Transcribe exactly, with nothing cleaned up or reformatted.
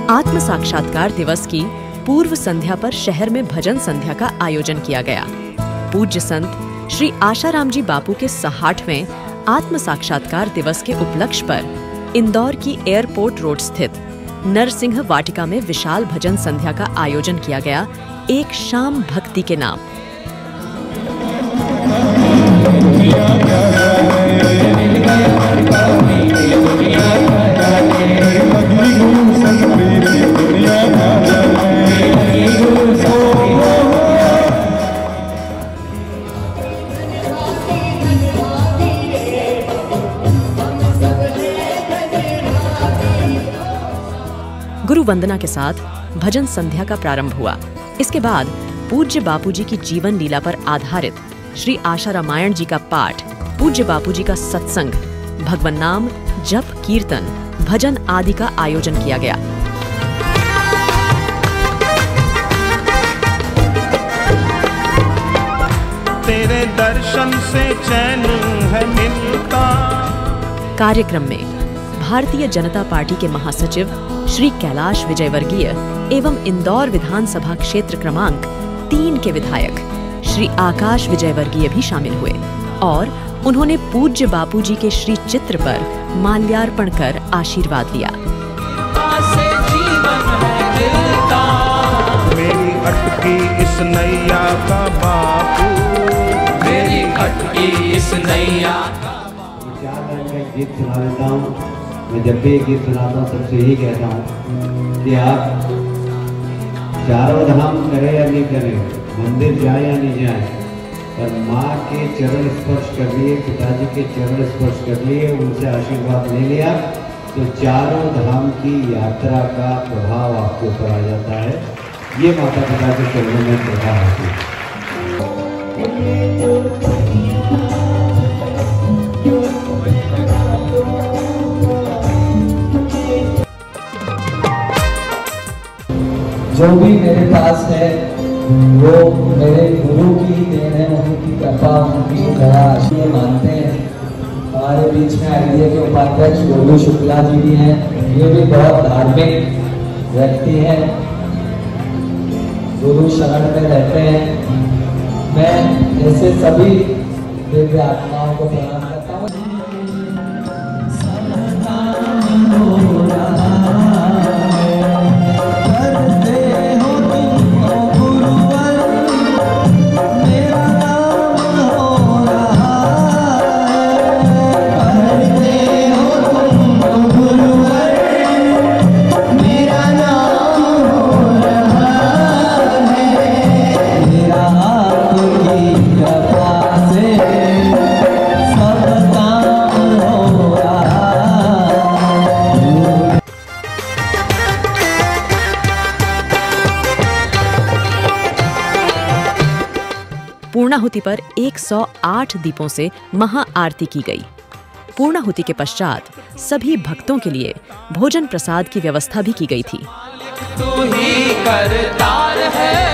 आत्म साक्षात्कार दिवस की पूर्व संध्या पर शहर में भजन संध्या का आयोजन किया गया। पूज्य संत श्री आशाराम जी बापू के साठवें आत्म साक्षात्कार दिवस के उपलक्ष्य पर इंदौर की एयरपोर्ट रोड स्थित नरसिंह वाटिका में विशाल भजन संध्या का आयोजन किया गया। एक शाम भक्ति के नाम। गुरु वंदना के साथ भजन संध्या का प्रारंभ हुआ। इसके बाद पूज्य बापूजी की जीवन लीला पर आधारित श्री आशा रामायण जी का पाठ, पूज्य बापूजी का सत्संग, भगवन नाम, जप, कीर्तन, भजन आदि का आयोजन किया गया। तेरे दर्शन से चैन है मिलता। कार्यक्रम में भारतीय जनता पार्टी के महासचिव श्री कैलाश विजयवर्गीय एवं इंदौर विधानसभा क्षेत्र क्रमांक तीन के विधायक श्री आकाश विजयवर्गीय भी शामिल हुए और उन्होंने पूज्य बापूजी के श्री चित्र पर माल्यार्पण कर आशीर्वाद लिया। मेरी अटकी इस नैया का बापू, मेरी अटकी इस नैया का गीत सुना देता हूँ। मैं जब भी गीत सुनाता हूँ सबसे यही कहता हूँ कि आप चारों धाम करें या नहीं करें, मंदिर जाए या नहीं जाए, पर माँ के चरण स्पर्श कर लिए, पिताजी के चरण स्पर्श कर लिए, उनसे आशीर्वाद ले लिया तो चारों धाम की यात्रा का प्रभाव आपके ऊपर आ जाता है। ये माता पिता के चरणों में प्रभाव होती है। जो भी मेरे पास है वो मेरे गुरु की देन है, उनकी कृपा, उनकी दया। ये मानते हैं। हमारे बीच में आईडीए के उपाध्यक्ष गोलू शुक्ला जी भी हैं। ये भी बहुत धार्मिक व्यक्ति हैं, गुरु शरण में रहते हैं। मैं ऐसे सभी दिव्य आत्माओं को प्रणाम करता हूँ। पूर्णाहुति पर एक सौ आठ दीपों से महाआरती की गई। पूर्णाहुति के पश्चात सभी भक्तों के लिए भोजन प्रसाद की व्यवस्था भी की गई थी। तू ही करतार है।